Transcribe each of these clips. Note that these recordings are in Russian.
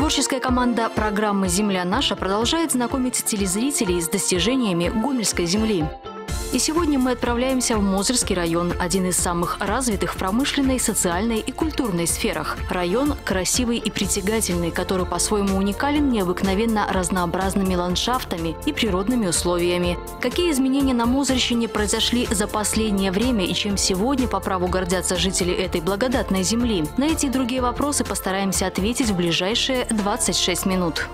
Творческая команда программы «Земля наша» продолжает знакомить телезрителей с достижениями Гомельской земли. И сегодня мы отправляемся в Мозырский район, один из самых развитых в промышленной, социальной и культурной сферах. Район красивый и притягательный, который по-своему уникален необыкновенно разнообразными ландшафтами и природными условиями. Какие изменения на Мозырщине произошли за последнее время и чем сегодня по праву гордятся жители этой благодатной земли? На эти и другие вопросы постараемся ответить в ближайшие 26 минут.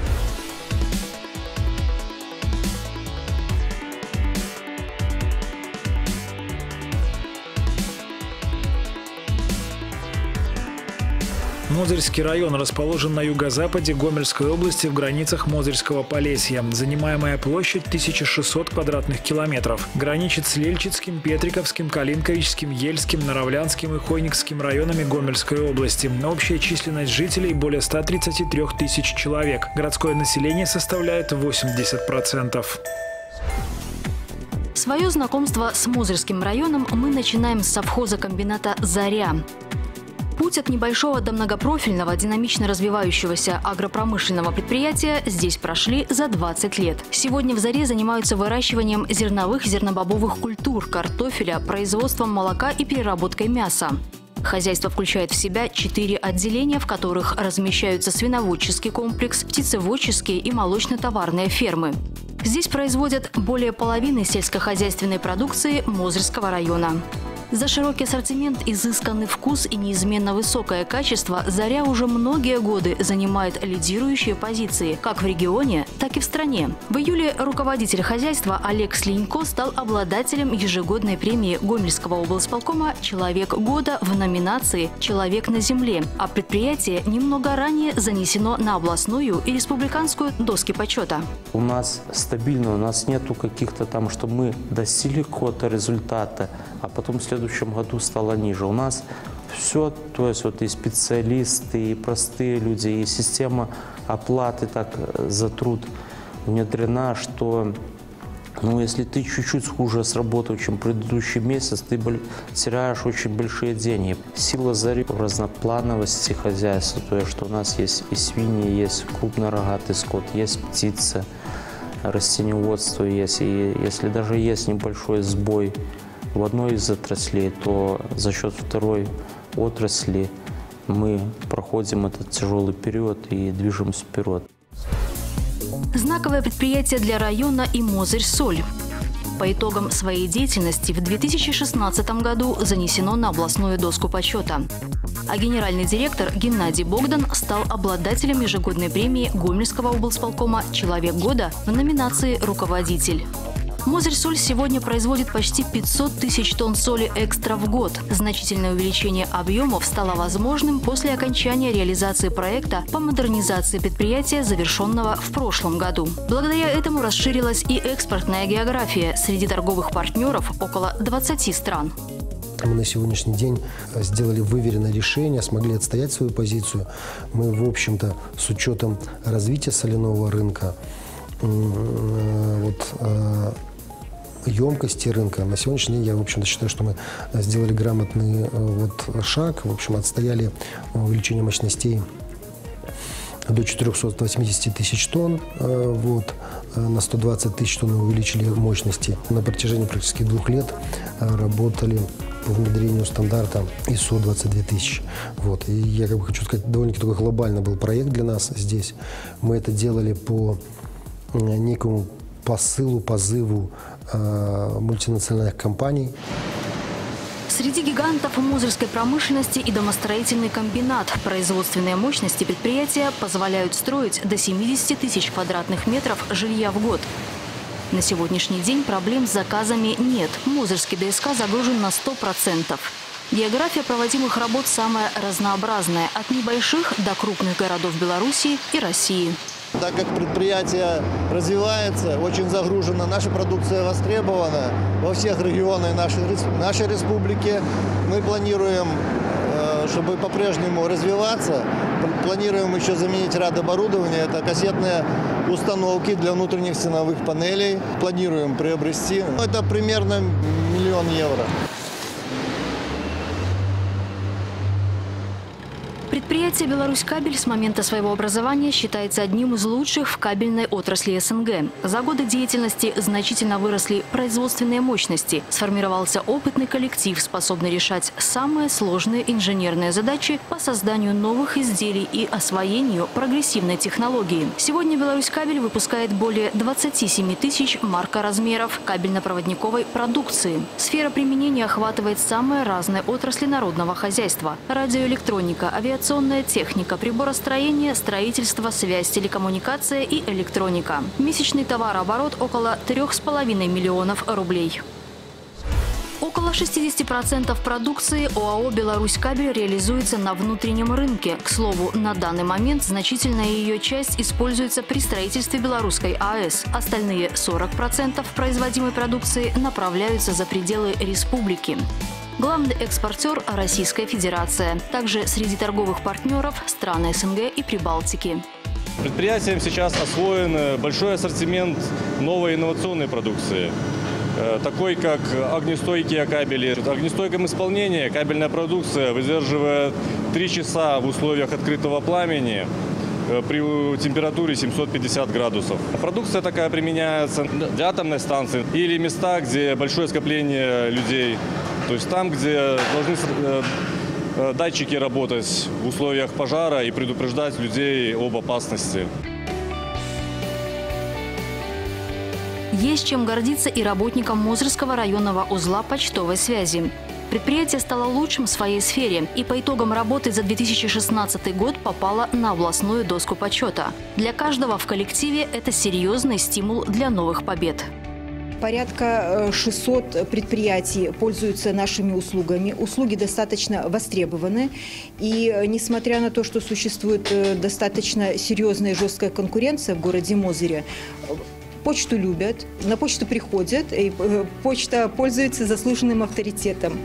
Мозырский район расположен на юго-западе Гомельской области в границах Мозырского Полесья. Занимаемая площадь 1600 квадратных километров. Граничит с Лельчицким, Петриковским, Калинковичским, Ельским, Наравлянским и Хойникским районами Гомельской области. Общая численность жителей более 133 тысяч человек. Городское население составляет 80%. Свое знакомство с Мозырским районом мы начинаем с совхоза комбината «Заря». Путь от небольшого до многопрофильного, динамично развивающегося агропромышленного предприятия здесь прошли за 20 лет. Сегодня в «Заре» занимаются выращиванием зерновых и зернобобовых культур, картофеля, производством молока и переработкой мяса. Хозяйство включает в себя 4 отделения, в которых размещаются свиноводческий комплекс, птицеводческие и молочно-товарные фермы. Здесь производят более половины сельскохозяйственной продукции Мозырского района. За широкий ассортимент, изысканный вкус и неизменно высокое качество «Заря» уже многие годы занимает лидирующие позиции как в регионе, так и в стране. В июле руководитель хозяйства Олег Слинько стал обладателем ежегодной премии Гомельского облсполкома «Человек года» в номинации «Человек на земле», а предприятие немного ранее занесено на областную и республиканскую доски почета. У нас стабильно, у нас нету каких-то там, что мы достигли какого-то результата, а потом в следующем году стало ниже. У нас все, то есть вот и специалисты, и простые люди, и система оплаты так за труд внедрена, что если ты чуть-чуть хуже сработал, чем предыдущий месяц, ты теряешь очень большие деньги. Сила «Зари» в разноплановости хозяйства, то есть что у нас есть и свиньи, есть крупнорогатый скот, есть птица, растениеводство есть, и если даже есть небольшой сбой в одной из отраслей, то за счет второй отрасли мы проходим этот тяжелый период и движемся вперед. Знаковое предприятие для района и Мозырь-Соль. По итогам своей деятельности в 2016 году занесено на областную доску почета. А генеральный директор Геннадий Богдан стал обладателем ежегодной премии Гомельского облсполкома «Человек года» в номинации «Руководитель». Мозырь-Соль сегодня производит почти 500 тысяч тонн соли экстра в год. Значительное увеличение объемов стало возможным после окончания реализации проекта по модернизации предприятия, завершенного в прошлом году. Благодаря этому расширилась и экспортная география. Среди торговых партнеров около 20 стран. Мы на сегодняшний день сделали выверенное решение, смогли отстоять свою позицию. Мы, в общем-то, с учетом развития соляного рынка, емкости рынка. На сегодняшний день я, в общем-то, считаю, что мы сделали грамотный шаг, в общем, отстояли увеличение мощностей до 480 тысяч тонн, на 120 тысяч тонн увеличили мощности. На протяжении практически 2 лет работали по внедрению стандарта ISO 22 тысячи. И я хочу сказать, довольно-таки такой глобальный был проект для нас здесь. Мы это делали по некому позыву мультинациональных компаний. Среди гигантов мозырской промышленности и домостроительный комбинат. Производственные мощности предприятия позволяют строить до 70 тысяч квадратных метров жилья в год. На сегодняшний день проблем с заказами нет. Мозырский ДСК загружен на 100%. География проводимых работ самая разнообразная, от небольших до крупных городов Белоруссии и России. Так как предприятие развивается, очень загружено, наша продукция востребована во всех регионах нашей республики. Мы планируем, чтобы по-прежнему развиваться, планируем еще заменить ряд оборудования. Это кассетные установки для внутренних стеновых панелей. Планируем приобрести. Это примерно 1 000 000 евро. Предприятие «Беларускабель» с момента своего образования считается одним из лучших в кабельной отрасли СНГ. За годы деятельности значительно выросли производственные мощности, сформировался опытный коллектив, способный решать самые сложные инженерные задачи по созданию новых изделий и освоению прогрессивной технологии. Сегодня «Беларускабель» выпускает более 27 тысяч маркоразмеров кабельно-проводниковой продукции. Сфера применения охватывает самые разные отрасли народного хозяйства – радиоэлектроника, авиационная техника, приборостроение, строительство, связь, телекоммуникация и электроника. Месячный товарооборот около 3,5 миллионов рублей. Около 60% продукции ОАО «Беларускабель» реализуется на внутреннем рынке. К слову, на данный момент значительная ее часть используется при строительстве Белорусской АЭС. Остальные 40% производимой продукции направляются за пределы республики. Главный экспортер – Российская Федерация. Также среди торговых партнеров – страны СНГ и Прибалтики. Предприятием сейчас освоен большой ассортимент новой инновационной продукции, такой как огнестойкие кабели. В огнестойком исполнении кабельная продукция выдерживает 3 часа в условиях открытого пламени при температуре 750 градусов. Продукция такая применяется для атомной станции или места, где большое скопление людей. То есть там, где должны датчики работать в условиях пожара и предупреждать людей об опасности. Есть чем гордиться и работникам Мозырского районного узла почтовой связи. Предприятие стало лучшим в своей сфере и по итогам работы за 2016 год попало на областную доску почета. Для каждого в коллективе это серьезный стимул для новых побед. Порядка 600 предприятий пользуются нашими услугами. Услуги достаточно востребованы. И несмотря на то, что существует достаточно серьезная и жесткая конкуренция в городе Мозыре, почту любят, на почту приходят, и почта пользуется заслуженным авторитетом.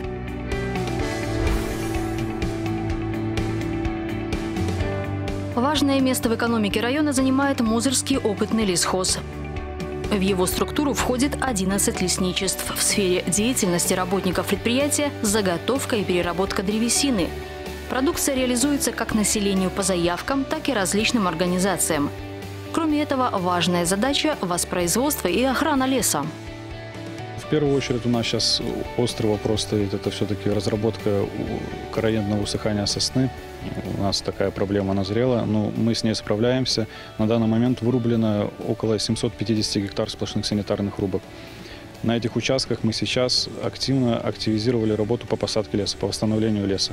Важное место в экономике района занимает Мозырский опытный лесхоз. В его структуру входит 11 лесничеств. В сфере деятельности работников предприятия – заготовка и переработка древесины. Продукция реализуется как населению по заявкам, так и различным организациям. Кроме этого, важная задача – воспроизводство и охрана леса. В первую очередь у нас сейчас острый вопрос стоит. Это все-таки разработка коррогентного усыхания сосны. У нас такая проблема назрела, но мы с ней справляемся. На данный момент вырублено около 750 гектар сплошных санитарных рубок. На этих участках мы сейчас активизировали работу по посадке леса, по восстановлению леса.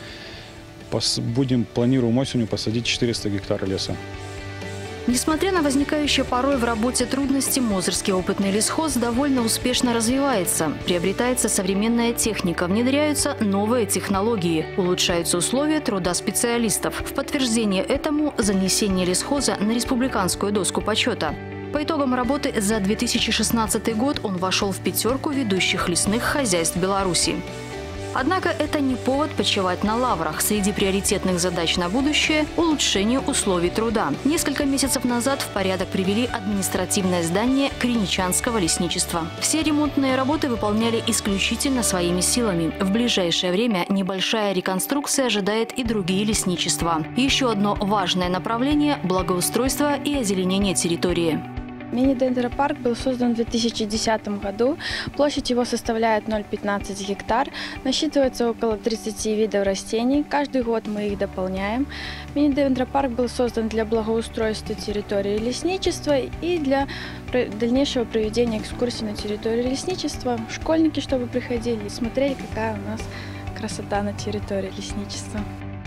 Планируем осенью посадить 400 гектар леса. Несмотря на возникающие порой в работе трудности, Мозырский опытный лесхоз довольно успешно развивается. Приобретается современная техника, внедряются новые технологии, улучшаются условия труда специалистов. В подтверждение этому занесение лесхоза на республиканскую доску почета. По итогам работы за 2016 год он вошел в 5 ведущих лесных хозяйств Беларуси. Однако это не повод почивать на лаврах. Среди приоритетных задач на будущее – улучшение условий труда. Несколько месяцев назад в порядок привели административное здание Криничанского лесничества. Все ремонтные работы выполняли исключительно своими силами. В ближайшее время небольшая реконструкция ожидает и другие лесничества. Еще одно важное направление – благоустройство и озеленение территории. Мини-дендропарк был создан в 2010 году. Площадь его составляет 0,15 гектар. Насчитывается около 30 видов растений. Каждый год мы их дополняем. Мини-дендропарк был создан для благоустройства территории лесничества и для дальнейшего проведения экскурсий на территории лесничества. Школьники, чтобы приходили и смотрели, какая у нас красота на территории лесничества.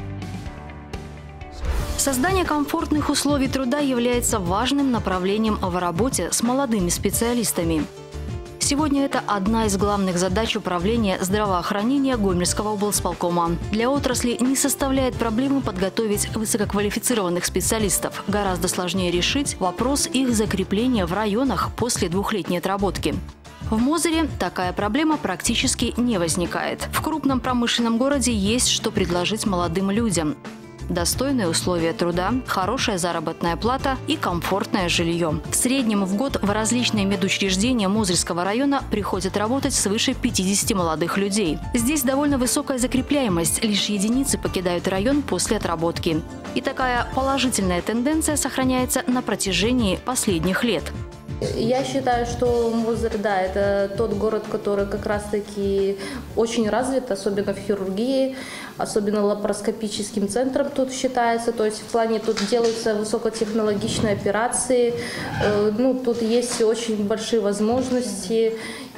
Создание комфортных условий труда является важным направлением в работе с молодыми специалистами. Сегодня это одна из главных задач управления здравоохранения Гомельского облсполкома. Для отрасли не составляет проблемы подготовить высококвалифицированных специалистов. Гораздо сложнее решить вопрос их закрепления в районах после двухлетней отработки. В Мозыре такая проблема практически не возникает. В крупном промышленном городе есть что предложить молодым людям. достойные условия труда, хорошая заработная плата и комфортное жилье. В среднем в год в различные медучреждения Мозырского района приходят работать свыше 50 молодых людей. Здесь довольно высокая закрепляемость, лишь единицы покидают район после отработки. И такая положительная тенденция сохраняется на протяжении последних лет. Я считаю, что Мозырь, да, это тот город, который как раз-таки очень развит, особенно в хирургии, особенно лапароскопическим центром тут считается. То есть в плане тут делаются высокотехнологичные операции, тут есть очень большие возможности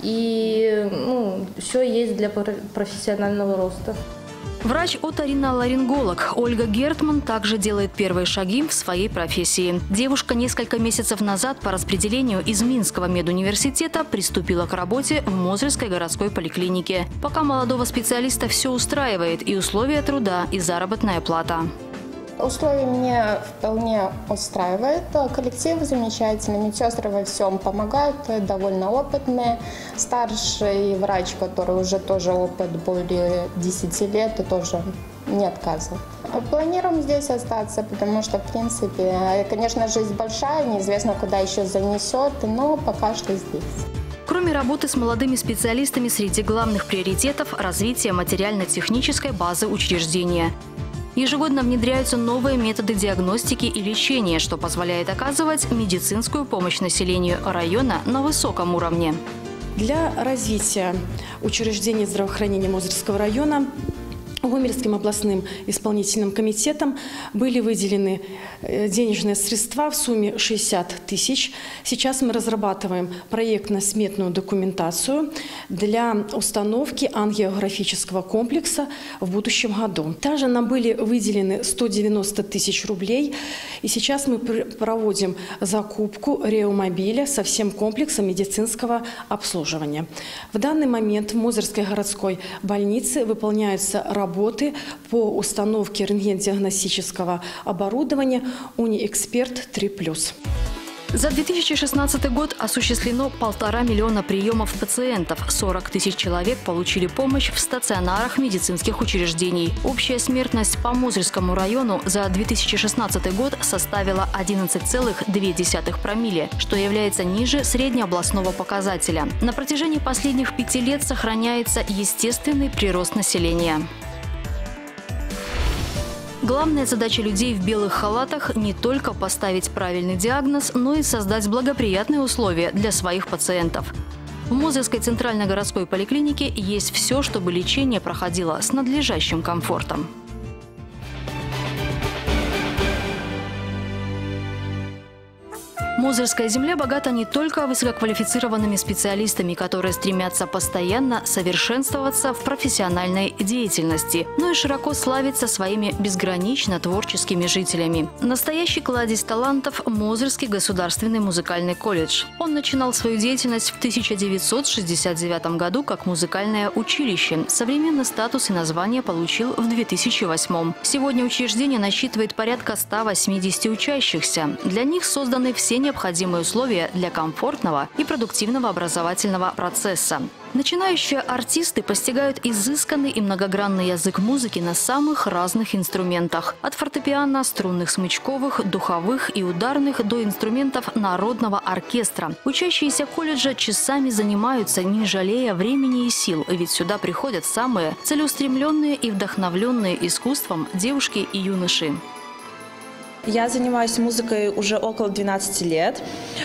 и все есть для профессионального роста. Врач-оториноларинголог Ольга Гертман также делает первые шаги в своей профессии. Девушка несколько месяцев назад по распределению из Минского медуниверситета приступила к работе в Мозырской городской поликлинике. Пока молодого специалиста все устраивает: и условия труда, и заработная плата. Условия меня вполне устраивают. Коллектив замечательный, медсестры во всем помогают, довольно опытные. Старший врач, который уже тоже опыт более 10 лет, и тоже не отказывает. Планируем здесь остаться, потому что, в принципе, конечно, жизнь большая, неизвестно, куда еще занесет, но пока что здесь. Кроме работы с молодыми специалистами, среди главных приоритетов – развитие материально-технической базы учреждения. Ежегодно внедряются новые методы диагностики и лечения, что позволяет оказывать медицинскую помощь населению района на высоком уровне. Для развития учреждений здравоохранения Мозырского района Гомельским областным исполнительным комитетом были выделены денежные средства в сумме 60 тысяч. Сейчас мы разрабатываем проектно-сметную документацию для установки ангиографического комплекса в будущем году. Также нам были выделены 190 тысяч рублей. И сейчас мы проводим закупку реомобиля со всем комплексом медицинского обслуживания. В данный момент в Мозырской городской больнице выполняются работы по установке рентгендиагностического оборудования «Униэксперт 3+». За 2016 год осуществлено 1,5 миллиона приемов пациентов. 40 тысяч человек получили помощь в стационарах медицинских учреждений. Общая смертность по Мозырскому району за 2016 год составила 11,2 промилле, что является ниже среднеобластного показателя. На протяжении последних 5 лет сохраняется естественный прирост населения. Главная задача людей в белых халатах – не только поставить правильный диагноз, но и создать благоприятные условия для своих пациентов. В Мозырской центральной городской поликлинике есть все, чтобы лечение проходило с надлежащим комфортом. Мозырская земля богата не только высококвалифицированными специалистами, которые стремятся постоянно совершенствоваться в профессиональной деятельности, но и широко славится своими безгранично творческими жителями. Настоящий кладезь талантов – Мозырский государственный музыкальный колледж. Он начинал свою деятельность в 1969 году как музыкальное училище. Современный статус и название получил в 2008. Сегодня учреждение насчитывает порядка 180 учащихся. Для них созданы все необходимые условия для комфортного и продуктивного образовательного процесса. Начинающие артисты постигают изысканный и многогранный язык музыки на самых разных инструментах. От фортепиано, струнных смычковых, духовых и ударных до инструментов народного оркестра. Учащиеся колледжа часами занимаются, не жалея времени и сил, ведь сюда приходят самые целеустремленные и вдохновленные искусством девушки и юноши. Я занимаюсь музыкой уже около 12 лет.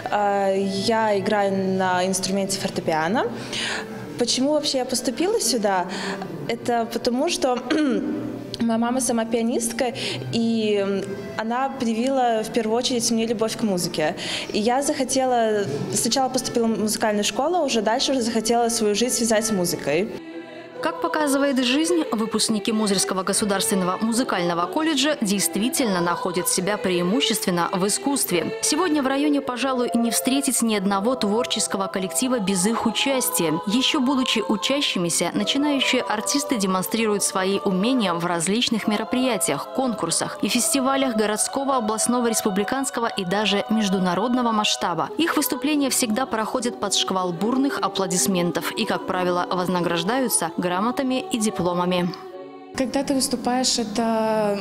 Я играю на инструменте фортепиано. Почему вообще я поступила сюда? Это потому, что моя мама сама пианистка, и она привила в первую очередь мне любовь к музыке. И я захотела, сначала поступила в музыкальную школу, а уже дальше захотела свою жизнь связать с музыкой. Как показывает жизнь, выпускники Мозырского государственного музыкального колледжа действительно находят себя преимущественно в искусстве. Сегодня в районе, пожалуй, не встретить ни одного творческого коллектива без их участия. Еще будучи учащимися, начинающие артисты демонстрируют свои умения в различных мероприятиях, конкурсах и фестивалях городского, областного, республиканского и даже международного масштаба. Их выступления всегда проходят под шквал бурных аплодисментов и, как правило, вознаграждаются грамотами и дипломами. Когда ты выступаешь, это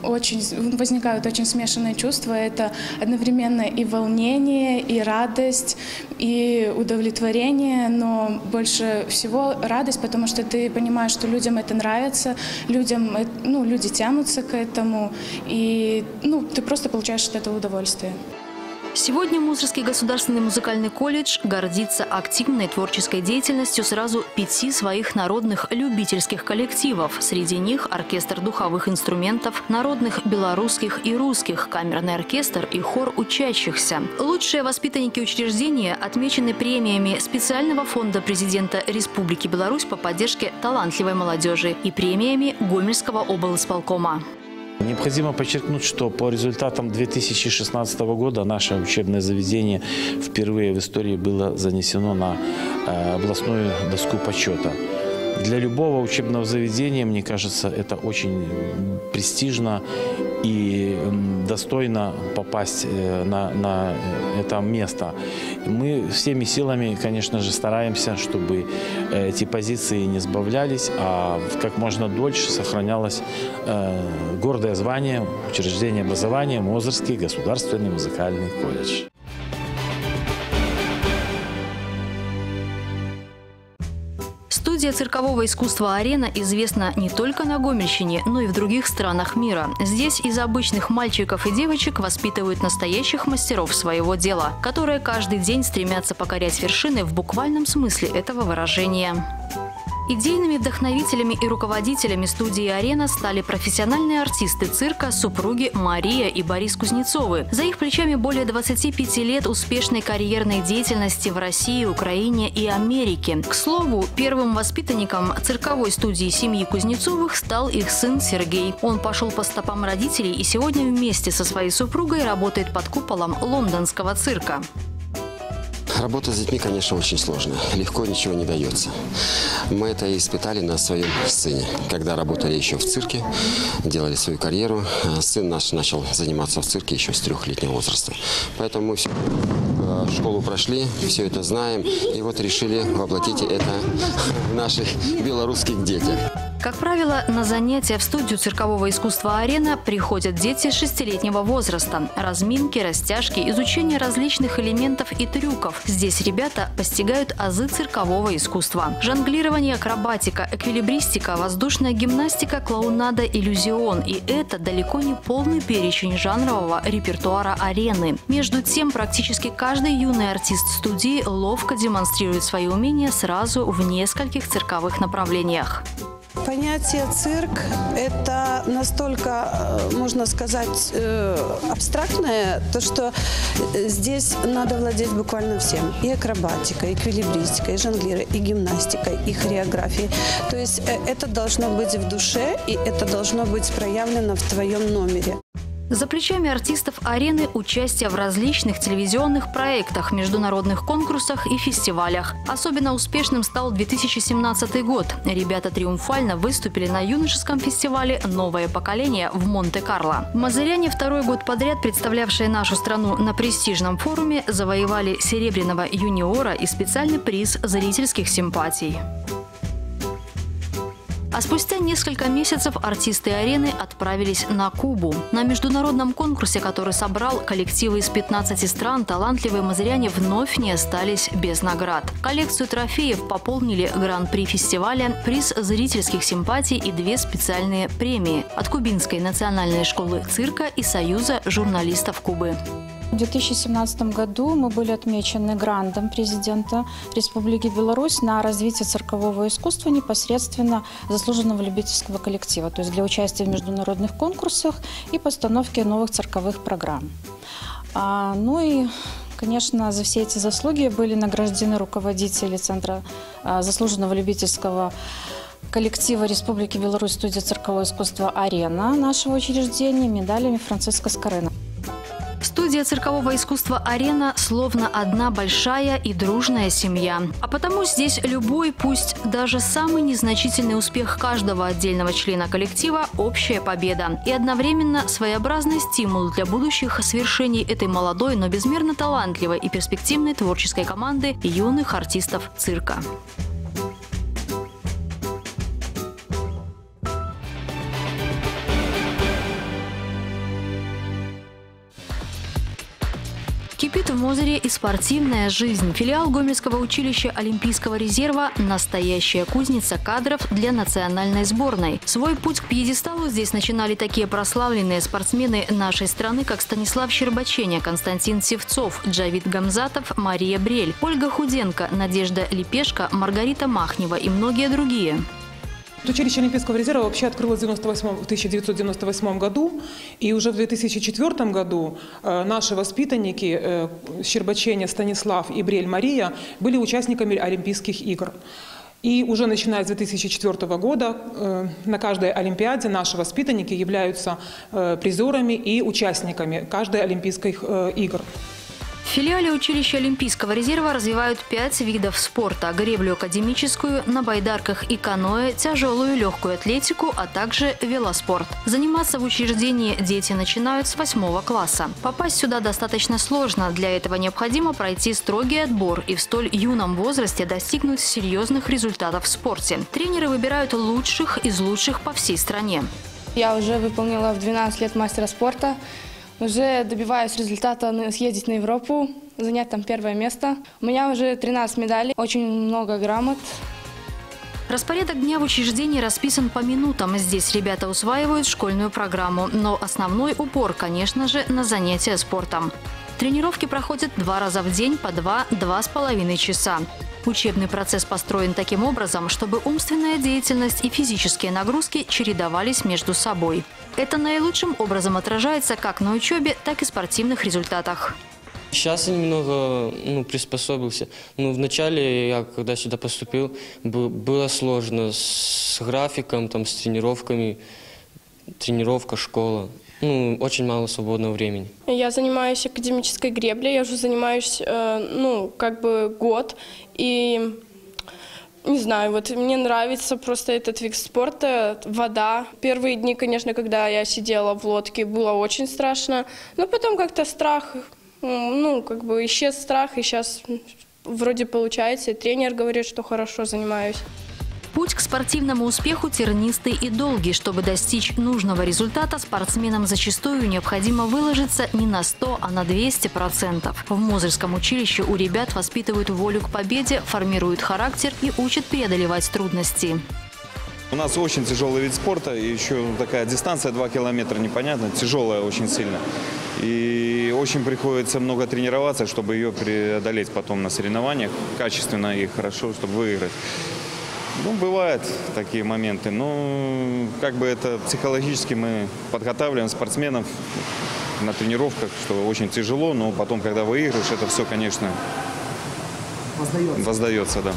возникают очень смешанные чувства. Это одновременно и волнение, и радость, и удовлетворение, но больше всего радость, потому что ты понимаешь, что людям это нравится, люди тянутся к этому, и ты просто получаешь от этого удовольствие. Сегодня Мозырский государственный музыкальный колледж гордится активной творческой деятельностью сразу 5 своих народных любительских коллективов. Среди них оркестр духовых инструментов, народных белорусских и русских, камерный оркестр и хор учащихся. Лучшие воспитанники учреждения отмечены премиями специального фонда президента Республики Беларусь по поддержке талантливой молодежи и премиями Гомельского облисполкома. Необходимо подчеркнуть, что по результатам 2016 года наше учебное заведение впервые в истории было занесено на областную доску почета. Для любого учебного заведения, мне кажется, это очень престижно и достойно попасть на это место. Мы всеми силами, конечно же, стараемся, чтобы эти позиции не сбавлялись, а как можно дольше сохранялось гордое звание учреждения образования Мозырский государственный музыкальный колледж. Студия циркового искусства «Арена» известна не только на Гомельщине, но и в других странах мира. Здесь из обычных мальчиков и девочек воспитывают настоящих мастеров своего дела, которые каждый день стремятся покорять вершины в буквальном смысле этого выражения. Идейными вдохновителями и руководителями студии «Арена» стали профессиональные артисты цирка супруги Мария и Борис Кузнецовы. За их плечами более 25 лет успешной карьерной деятельности в России, Украине и Америке. К слову, первым воспитанником цирковой студии семьи Кузнецовых стал их сын Сергей. Он пошел по стопам родителей и сегодня вместе со своей супругой работает под куполом лондонского цирка. Работа с детьми, конечно, очень сложная. Легко ничего не дается. Мы это испытали на своем сыне. Когда работали еще в цирке, делали свою карьеру, сын наш начал заниматься в цирке еще с 3-летнего возраста. Поэтому мы всю школу прошли, все это знаем, и вот решили воплотить это в наших белорусских детях. Как правило, на занятия в студию циркового искусства «Арена» приходят дети 6-летнего возраста. Разминки, растяжки, изучение различных элементов и трюков. Здесь ребята постигают азы циркового искусства. Жонглирование, акробатика, эквилибристика, воздушная гимнастика, клоунада, иллюзион. И это далеко не полный перечень жанрового репертуара «Арены». Между тем, практически каждый юный артист студии ловко демонстрирует свои умения сразу в нескольких цирковых направлениях. Понятие «цирк» – это настолько, можно сказать, абстрактное, то, что здесь надо владеть буквально всем. И акробатикой, и эквилибристикой, и жонглирой, и гимнастикой, и хореографией. То есть это должно быть в душе, и это должно быть проявлено в твоем номере. За плечами артистов «Арены» участие в различных телевизионных проектах, международных конкурсах и фестивалях. Особенно успешным стал 2017 год. Ребята триумфально выступили на юношеском фестивале «Новое поколение» в Монте-Карло. Мозыряне, второй год подряд представлявшие нашу страну на престижном форуме, завоевали серебряного юниора и специальный приз зрительских симпатий. А спустя несколько месяцев артисты «Арены» отправились на Кубу. На международном конкурсе, который собрал коллективы из 15 стран, талантливые мозыряне вновь не остались без наград. Коллекцию трофеев пополнили гран-при фестиваля, приз зрительских симпатий и 2 специальные премии от Кубинской национальной школы цирка и Союза журналистов Кубы. В 2017 году мы были отмечены грантом президента Республики Беларусь на развитие циркового искусства непосредственно заслуженного любительского коллектива, то есть для участия в международных конкурсах и постановки новых цирковых программ. Ну и, конечно, за все эти заслуги были награждены руководители Центра заслуженного любительского коллектива Республики Беларусь студия циркового искусства «Арена» нашего учреждения медалями Франциско Скорена. Студия циркового искусства «Арена» словно одна большая и дружная семья. А потому здесь любой, пусть даже самый незначительный успех каждого отдельного члена коллектива – общая победа. И одновременно своеобразный стимул для будущих свершений этой молодой, но безмерно талантливой и перспективной творческой команды юных артистов цирка. Кипит в Мозыре и спортивная жизнь. Филиал Гомельского училища Олимпийского резерва – настоящая кузница кадров для национальной сборной. Свой путь к пьедесталу здесь начинали такие прославленные спортсмены нашей страны, как Станислав Щербаченя, Константин Севцов, Джавид Гамзатов, Мария Брель, Ольга Худенко, Надежда Лепешко, Маргарита Махнева и многие другие. Училище Олимпийского резерва вообще открылось в 1998 году, и уже в 2004 году наши воспитанники Щербаченя Станислав и Брель Мария были участниками Олимпийских игр. И уже начиная с 2004 года на каждой Олимпиаде наши воспитанники являются призерами и участниками каждой Олимпийских игр. В филиале училища Олимпийского резерва развивают 5 видов спорта – греблю академическую, на байдарках и каноэ, тяжелую легкую атлетику, а также велоспорт. Заниматься в учреждении дети начинают с 8 класса. Попасть сюда достаточно сложно. Для этого необходимо пройти строгий отбор и в столь юном возрасте достигнуть серьезных результатов в спорте. Тренеры выбирают лучших из лучших по всей стране. Я уже выполнила в 12 лет мастера спорта. Уже добиваюсь результата съездить на Европу, занять там первое место. У меня уже 13 медалей, очень много грамот. Распорядок дня в учреждении расписан по минутам. Здесь ребята усваивают школьную программу. Но основной упор, конечно же, на занятия спортом. Тренировки проходят 2 раза в день по 2–2,5 часа. Учебный процесс построен таким образом, чтобы умственная деятельность и физические нагрузки чередовались между собой. Это наилучшим образом отражается как на учебе, так и спортивных результатах. Сейчас я немного приспособился. Вначале, я когда сюда поступил, было сложно с графиком, с тренировками, тренировка, школа. Очень мало свободного времени. Я занимаюсь академической греблей, я уже занимаюсь, год. И, не знаю, мне нравится просто этот вид спорта, вода. Первые дни, конечно, когда я сидела в лодке, было очень страшно. Но потом как-то страх, исчез страх, и сейчас вроде получается. И тренер говорит, что хорошо занимаюсь. Путь к спортивному успеху тернистый и долгий. Чтобы достичь нужного результата, спортсменам зачастую необходимо выложиться не на 100, а на 200%. В Мозырском училище у ребят воспитывают волю к победе, формируют характер и учат преодолевать трудности. У нас очень тяжелый вид спорта, и еще такая дистанция 2 километра, непонятно, тяжелая очень сильно. И очень приходится много тренироваться, чтобы ее преодолеть потом на соревнованиях качественно и хорошо, чтобы выиграть. Бывают такие моменты, но это психологически мы подготавливаем спортсменов на тренировках, что очень тяжело, но потом, когда выигрываешь, это все, конечно, воздается, да.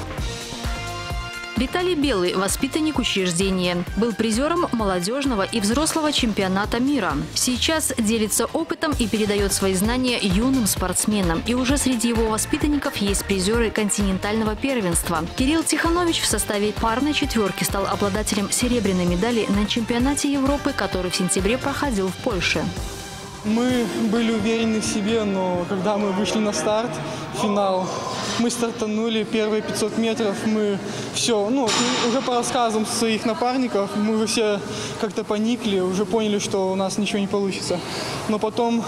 Виталий Белый – воспитанник учреждения. Был призером молодежного и взрослого чемпионата мира. Сейчас делится опытом и передает свои знания юным спортсменам. И уже среди его воспитанников есть призеры континентального первенства. Кирилл Тиханович в составе парной четверки стал обладателем серебряной медали на чемпионате Европы, который в сентябре проходил в Польше. Мы были уверены в себе, но когда мы вышли на старт, финал, мы стартанули первые 500 метров, мы все, уже по рассказам своих напарников, мы все как-то поникли, уже поняли, что у нас ничего не получится. Но потом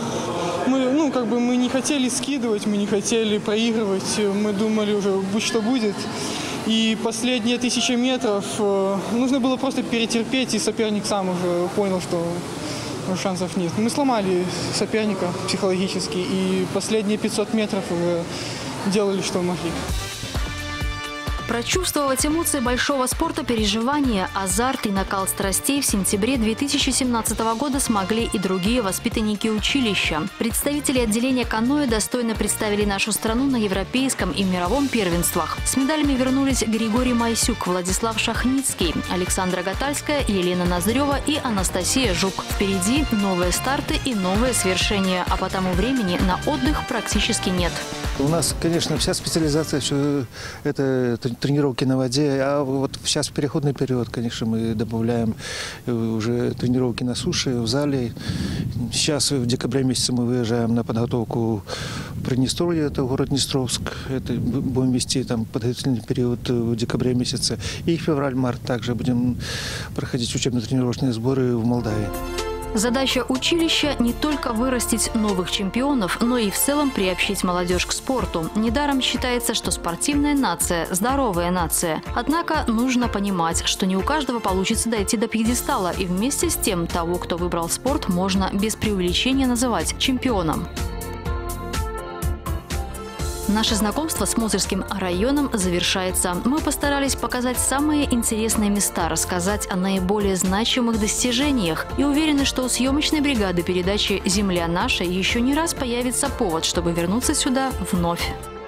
мы не хотели скидывать, мы не хотели проигрывать, мы думали уже, будь что будет. И последние 1000 метров нужно было просто перетерпеть, и соперник сам уже понял, что шансов нет. Мы сломали соперника психологически, и последние 500 метров уже делали, что могли. Прочувствовать эмоции большого спорта, переживания, азарт и накал страстей в сентябре 2017 года смогли и другие воспитанники училища. Представители отделения каноэ достойно представили нашу страну на европейском и мировом первенствах. С медалями вернулись Григорий Майсюк, Владислав Шахницкий, Александра Гатальская, Елена Нозрева и Анастасия Жук. Впереди новые старты и новые свершения, а потому времени на отдых практически нет. У нас, конечно, вся специализация – это тренировки на воде, а вот сейчас в переходный период, конечно, мы добавляем уже тренировки на суше, в зале. Сейчас в декабре месяце мы выезжаем на подготовку в Приднестровье, это город Днестровск. Это будем вести там подготовительный период в декабре месяце. И февраль-март также будем проходить учебно-тренировочные сборы в Молдавии. Задача училища – не только вырастить новых чемпионов, но и в целом приобщить молодежь к спорту. Недаром считается, что спортивная нация – здоровая нация. Однако нужно понимать, что не у каждого получится дойти до пьедестала, и вместе с тем того, кто выбрал спорт, можно без преувеличения называть чемпионом. Наше знакомство с Мозырским районом завершается. Мы постарались показать самые интересные места, рассказать о наиболее значимых достижениях и уверены, что у съемочной бригады передачи «Земля наша» еще не раз появится повод, чтобы вернуться сюда вновь.